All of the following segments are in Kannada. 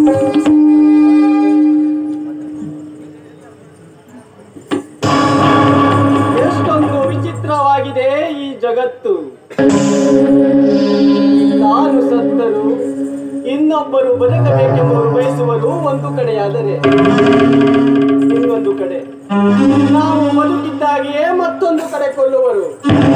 ಎಷ್ಟೊಂದು ವಿಚಿತ್ರವಾಗಿದೆ ಈ ಜಗತ್ತು. ನಾನು ಸತ್ತರು ಇನ್ನೊಬ್ಬರು ಬದುಕಬೇಕೆಂಬುವರು ಬಯಸುವರು ಒಂದು ಕಡೆಯಾದರೆ, ಇನ್ನೊಂದು ಕಡೆ ನಾವು ಬದುಕಿದ್ದಾಗಿಯೇ ಮತ್ತೊಂದು ಕಡೆ ಕೊಲ್ಲುವರು.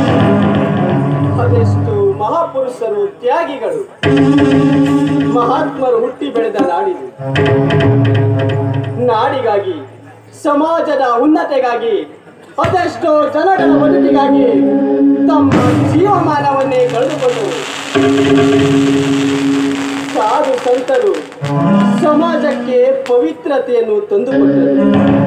ಅದೆಷ್ಟು ಮಹಾಪುರುಷರು, ತ್ಯಾಗಿಗಳು, ಮಹಾತ್ಮರು ಹುಟ್ಟಿ ಬೆಳೆದ ನಾಡಿದು. ನಾಡಿಗಾಗಿ, ಸಮಾಜದ ಉನ್ನತಿಗಾಗಿ, ಅದೆಷ್ಟೋ ಜನಗಳ ಬದುಕಿಗಾಗಿ ತಮ್ಮ ಜೀವಮಾನವನ್ನೇ ಕಳೆದುಕೊಂಡರು. ಸಾಧು ಸಂತರು ಸಮಾಜಕ್ಕೆ ಪವಿತ್ರತೆಯನ್ನು ತಂದುಕೊಟ್ಟರು.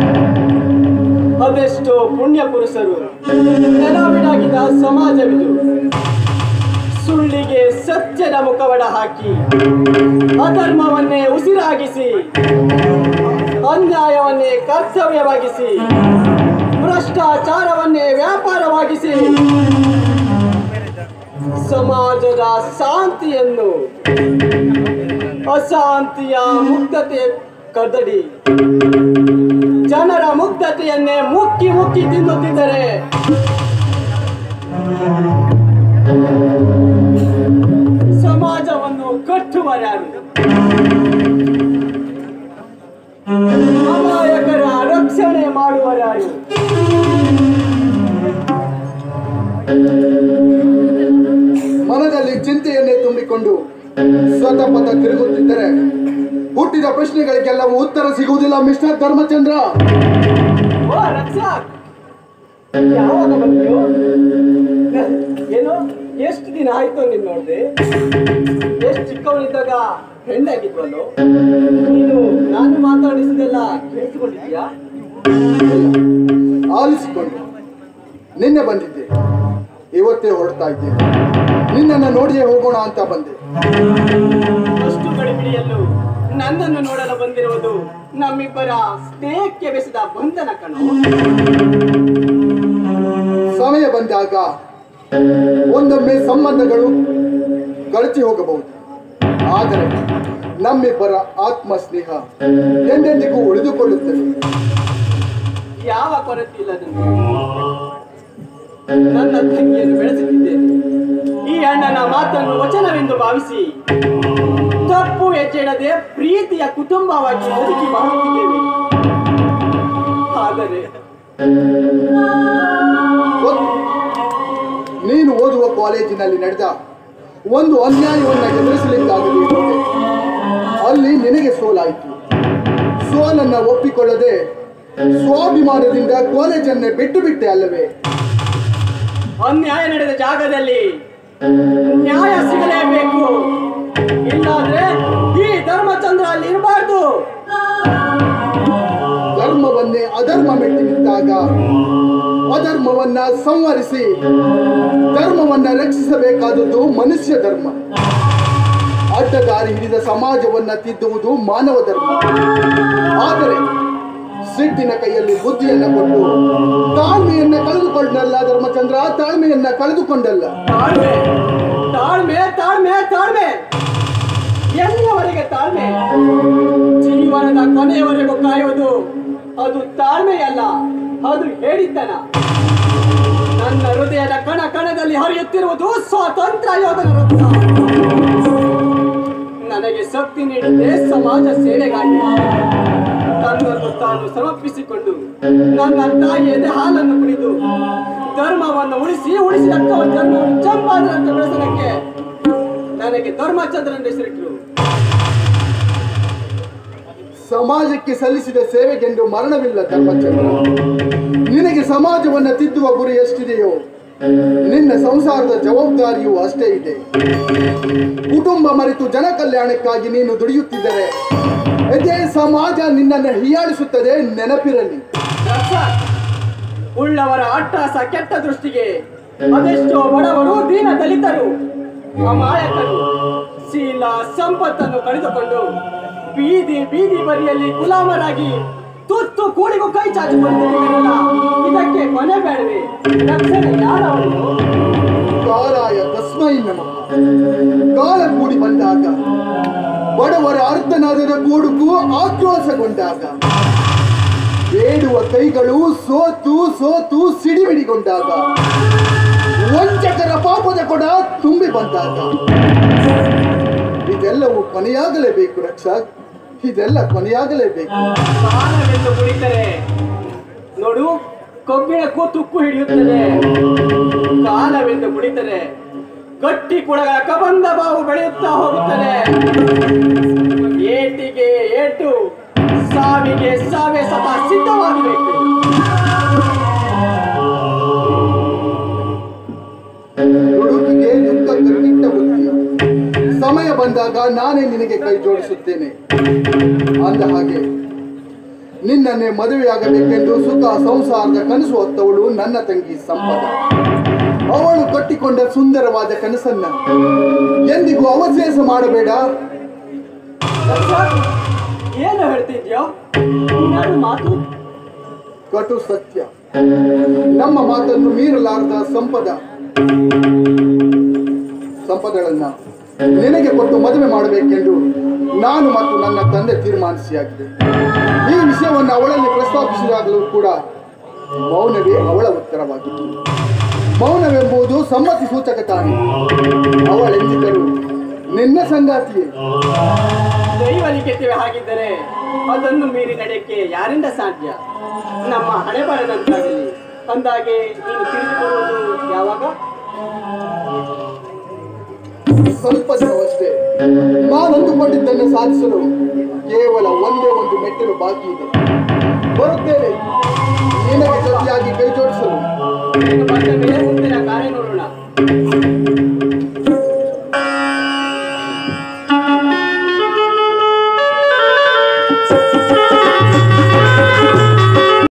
ಅದೆಷ್ಟೋ ಪುಣ್ಯ ಪುರುಷರು ನೆಲವಿಡಾಗಿದ್ದ ಸಮಾಜವಿದು. ಸುಳ್ಳಿಗೆ ಸತ್ಯದ ಮುಖವಡ ಹಾಕಿ, ಅಧರ್ಮವನ್ನೇ ಉಸಿರಾಗಿಸಿ, ಅನ್ಯಾಯವನ್ನೇ ಕರ್ತವ್ಯವಾಗಿಸಿ, ಭ್ರಷ್ಟಾಚಾರವನ್ನೇ ವ್ಯಾಪಾರವಾಗಿಸಿ ಸಮಾಜದ ಶಾಂತಿಯನ್ನು ಅಶಾಂತಿಯ ಮುಗ್ಧತೆ ಕದಡಿ ಜನರ ಮುಗ್ಧತೆಯನ್ನೇ ಮುಕ್ಕಿ ಮುಕ್ಕಿ ತಿನ್ನುತ್ತಿದ್ದರೆ ಸಮಾಜವನ್ನು ಕಟ್ಟುವರ್ಯಾರು? ಅಮಾಯಕರ ರಕ್ಷಣೆ ಮಾಡುವರ್ಯಾರು? ಮನದಲ್ಲಿ ಚಿಂತೆಯನ್ನೇ ತುಂಬಿಕೊಂಡು ಸ್ವತಃಪಥ ತಿರುಗುತ್ತಿದ್ದರೆ ಹುಟ್ಟಿದ ಪ್ರಶ್ನೆಗಳಿಗೆಲ್ಲವೂ ಉತ್ತರ ಸಿಗುವುದಿಲ್ಲ ಮಿಸ್ಟರ್ ಧರ್ಮಚಂದ್ರ. ಯಾವಾಗ ಬಂದ್ಯೋ? ಏನೋ ಎಷ್ಟು ದಿನ ಆಯ್ತು ನೀನ್ ನೋಡ್ದೆ? ಎಷ್ಟು ಚಿಕ್ಕವನಿದ್ದಾಗ ಹೆಣ್ಣಾಗಿದ್ವಲ್ಲೋ ನೀನು. ನಾನು ಮಾತಾಡಿಸಿದೆಲ್ಲ ಕೇಳಿಸಿಕೊಂಡಿದ್ಯಾ? ಆಲಿಸಿಕೊಂಡು ನಿನ್ನೆ ಬಂದಿದ್ದೆ, ಇವತ್ತೇ ಹೊರಡ್ತಾ ಇದ್ದೇನೆ. ನಿನ್ನನ್ನು ನೋಡಿಯೇ ಹೋಗೋಣ ಅಂತ ಬಂದೆ. ಅಷ್ಟು ಗಡಿಬಿಡಿಯಲ್ಲೂ ನನ್ನನ್ನು ನೋಡಲು ಬಂದಿರುವುದು ನಮ್ಮಿಬ್ಬರ ಸ್ನೇಹಕ್ಕೆ ಬೆಸೆದ ಬಂಧನ ಕಣೋ. ಸಮಯ ಬಂದಾಗ ಒಂದೊಮ್ಮೆ ಸಂಬಂಧಗಳು ಕಳಚಿ ಹೋಗಬಹುದು, ಆದರೆ ನಮ್ಮಿಬ್ಬರ ಆತ್ಮ ಸ್ನೇಹ ಎಂದೆಂದಿಗೂ ಉಳಿದುಕೊಳ್ಳುತ್ತದೆ. ಯಾವ ಕೊರತೆ ಇಲ್ಲ. ನನ್ನ ತಂಗಿಯನ್ನು ಬೆಳೆಸುತ್ತಿದ್ದೇನೆ. ಈ ಅಣ್ಣನ ಮಾತನ್ನು ವಚನವೆಂದು ಭಾವಿಸಿ ತಪ್ಪು ಹೆಜ್ಜೆಡದೆ ಪ್ರೀತಿಯ ಕುಟುಂಬವಾಗಿ ಬದುಕಿ ಬಾಳುತ್ತಿದ್ದೇವೆ. ಆದರೆ ನೀನು ಓದುವ ಕಾಲೇಜಿನಲ್ಲಿ ನಡೆದ ಒಂದು ಅನ್ಯಾಯವನ್ನು ಎದುರಿಸಲಿಕ್ಕಾಗಲಿ, ಅಲ್ಲಿ ನಿನಗೆ ಸೋಲಾಯಿತು. ಸೋಲನ್ನು ಒಪ್ಪಿಕೊಳ್ಳದೆ ಸ್ವಾಭಿಮಾನದಿಂದ ಕಾಲೇಜನ್ನೇ ಬಿಟ್ಟು ಬಿಟ್ಟೆ ಅಲ್ಲವೇ? ಅನ್ಯಾಯ ನಡೆದ ಜಾಗದಲ್ಲಿ ನ್ಯಾಯ ಸಿಗಲೇಬೇಕು, ಇಲ್ಲಾದ್ರೆ ಈ ಧರ್ಮಚಂದ್ರ ಅಲ್ಲಿ ಇರಬಾರ್ದು. ಧರ್ಮವನ್ನೇ ಅಧರ್ಮ ಮೆಟ್ಟಿ ನಿಂತಾಗ ಅಧರ್ಮವನ್ನ ಸಂವರಿಸಿ ಧರ್ಮವನ್ನ ರಕ್ಷಿಸಬೇಕಾದದ್ದು ಮನುಷ್ಯ ಧರ್ಮ. ಅಡ್ಡದಾರಿ ಹಿಡಿದ ಸಮಾಜವನ್ನ ತಿದ್ದುವುದು ಮಾನವ ಧರ್ಮ. ಆದರೆ ಸಿಟ್ಟಿನ ಕೈಯಲ್ಲಿ ಬುದ್ಧಿಯನ್ನ ಕೊಟ್ಟು ತಾಳ್ಮೆಯನ್ನ ಕಳೆದುಕೊಂಡಲ್ಲ ಧರ್ಮಚಂದ್ರ, ತಾಳ್ಮೆಯನ್ನ ಕಳೆದುಕೊಂಡಲ್ಲ. ತಾಳ್ಮೆ ತಾಳ್ಮೆ ತಾಳ್ಮೆ ತಾಳ್ಮೆ ಎಲ್ಲಿಯವರೆಗೆ ತಾಳ್ಮೆ? ಜೀವನದ ಕೊನೆಯವರೆಗೂ ಕಾಯುವುದು ಅದು ತಾಳ್ಮೆಯಲ್ಲ, ಅದು ಹೇಳಿದ್ದನ. ನನ್ನ ಹೃದಯದ ಕಣ ಕಣದಲ್ಲಿ ಹರಿಯುತ್ತಿರುವುದು ಸ್ವಾತಂತ್ರ್ಯ ಯೋಧನ ರಕ್ತ. ನನಗೆ ಶಕ್ತಿ ನೀಡಿದ್ದೆ ಸಮಾಜ ಸೇವೆಗಾಗಿ. ತನ್ನನ್ನು ತಾನು ಸಮರ್ಪಿಸಿಕೊಂಡು ನನ್ನ ತಾಯಿಯದ ಹಾಲನ್ನು ಕುಡಿದು ಧರ್ಮವನ್ನು ಉಳಿಸಿದ ಧರ್ಮವನ್ನು ಚಂಪಾದರಂತ ಬೆಳೆಸಲಿಕ್ಕೆ ನನಗೆ ಧರ್ಮಚಂದ್ರನ ಹೆಸರಿಟ್ಟರು. ಸಮಾಜಕ್ಕೆ ಸಲ್ಲಿಸಿದ ಸೇವೆಗೆಂದು ಮರಣವಿಲ್ಲ ಧರ್ಮಚಂದ್ರ. ನಿನಗೆ ಸಮಾಜವನ್ನ ತಿದ್ದುವ ಗುರಿ ಎಷ್ಟಿದೆಯೋ ನಿನ್ನ ಸಂಸಾರದ ಜವಾಬ್ದಾರಿಯೂ ಅಷ್ಟೇ ಇದೆ. ಕುಟುಂಬ ಮರೆತು ಜನ ಕಲ್ಯಾಣಕ್ಕಾಗಿ ನೀನು ದುಡಿಯುತ್ತಿದ್ದರೆ ಇದೇ ಸಮಾಜ ನಿನ್ನನ್ನು ಹೀಯಾಳಿಸುತ್ತದೆ, ನೆನಪಿರಲಿ. ಉಳ್ಳವರ ಅಟ್ಟಾಸ ಕೆಟ್ಟ ದೃಷ್ಟಿಗೆ ಅದೆಷ್ಟೋ ಬಡವರು, ದೀನ ದಲಿತರು, ಅಮಾಯಕರು ಶೀಲ ಸಂಪತ್ತನ್ನು ಕಳೆದುಕೊಂಡು ಬೀದಿ ಬೀದಿ ಬರಿಯಲ್ಲಿ ಗುಲಾಮರಾಗಿ ತುತ್ತು ಕೂಡಿಗೂ ಕೈ ಚಾಚಿಕೊಳ್ಳುತ್ತಿದ್ದಾರಲ್ಲ, ಇದಕ್ಕೆ ಕೊನೆ ಬೇಡವೇ? ರಕ್ಷಣೆ ಯಾರವರು? ಕಾಲಾಯ ತಸ್ಮೈ ನಮಃ. ಕಾಲ ಕೂಡಿ ಬಂದಾಗ, ಬಡವರ ಅರ್ಥನಾದದ ಕೂಡುಕು ಆಕ್ರೋಶಗೊಂಡಾಗ, ಬೇಡುವ ಕೈಗಳು ಸೋತು ಸೋತು ಸಿಡಿಮಿಡಿಗೊಂಡಾಗ, ವಂಚಕರ ಪಾಪದ ಕೊಡ ತುಂಬಿ ಬಂದಾಗ, ಇದೆಲ್ಲವೂ ಕೊನೆಯಾಗಲೇಬೇಕು ರಕ್ಷಕ್, ಇದೆಲ್ಲ ಕೊನೆಯಾಗಲೇಬೇಕು. ಕಾಲವೆಂದು ಕುಳಿತರೆ ನೋಡು ಕೊಬ್ಬಿಣಕ್ಕೂ ತುಕ್ಕು ಹಿಡಿಯುತ್ತದೆ. ಕಾಲವೆಂದು ಕುಳಿತರೆ ಗಟ್ಟಿ ಕುಳಗಳ ಕಬಂಧ ಬಾವು ಬೆಳೆಯುತ್ತಾ ಹೋಗುತ್ತದೆ. ಏಟಿಗೆ ಏಟು, ಸಾವಿಗೆ ಸಾವೇ ಸದಾ ಸಿದ್ಧವಾಗಬೇಕು. ದುಡುಕಿಗೆ ದುಃಖ ಕಟ್ಟಿಟ್ಟ ಬುದ್ಧಿ. ಸಮಯ ಬಂದಾಗ ನಾನೇ ನಿನಗೆ ಕೈ ಜೋಡಿಸುತ್ತೇನೆ. ಅಂದ ಹಾಗೆ ನಿನ್ನನ್ನೇ ಮದುವೆಯಾಗಬೇಕೆಂದು ಸುಖ ಸಂಸಾರದ ಕನಸು ಹೊತ್ತವಳು ನನ್ನ ತಂಗಿ ಸಂಪದ. ಅವಳು ಕಟ್ಟಿಕೊಂಡ ಸುಂದರವಾದ ಕನಸನ್ನ ಎಂದಿಗೂ ಅವಶೇಷ ಮಾಡಬೇಡ. ಏನು ಹೇಳ್ತಿದ್ಯೋ ಮಾತು? ಕಟು ಸತ್ಯ. ನಮ್ಮ ಮಾತನ್ನು ಮೀರಲಾರದ ಸಂಪದಗಳನ್ನ ನಿನಗೆ ಕೊಟ್ಟು ಮದುವೆ ಮಾಡಬೇಕೆಂದು ನಾನು ಮತ್ತು ನನ್ನ ತಂದೆ ತೀರ್ಮಾನಿಸಿಯಾಗಿದೆ. ಈ ವಿಷಯವನ್ನು ಅವಳಲ್ಲಿ ಪ್ರಸ್ತಾಪಿಸಿದಾಗಲೂ ಕೂಡ ಮೌನವೇ ಅವಳ ಉತ್ತರವಾಗಿತ್ತು. ಮೌನವೆಂಬುದು ಸಮ್ಮತಿ ಸೂಚಕ ತಾನೆ. ಅವಳೆಂದಿದ್ದರು ನಿನ್ನ ಸಂಗಾತಿಯೇ. ದೈವಲಿಖಿತವೇ ಹಾಗಿದ್ದರೆ ಅದನ್ನು ಮೀರಿ ನಡೆಯಕ್ಕೆ ಯಾರಿಂದ ಸಾಧ್ಯ? ನಮ್ಮ ಹಣೆ ಬರದಂತಾಗಲಿ. ಅಂದಾಗೆ ನೀನು ತಿಳಿದುಕೊಳ್ಳುವುದು ಯಾವಾಗ? ಸ್ವಲ್ಪ ದಿನವಷ್ಟೇ. ನಾನಂದುಕೊಂಡಿದ್ದನ್ನು ಸಾಧಿಸಲು ಕೇವಲ ಒಂದೇ ಒಂದು ಮೆಟ್ಟಿಲು ಬಾಕಿ ಇದೆ. ಬರುತ್ತೇನೆ ನಿನಗೆ ಜೊತೆಯಾಗಿ ಕೈ ಜೋಡಿಸಲು. ಮುಂದಿನ ಕಾರ್ಯ ನೋಡೋಣ.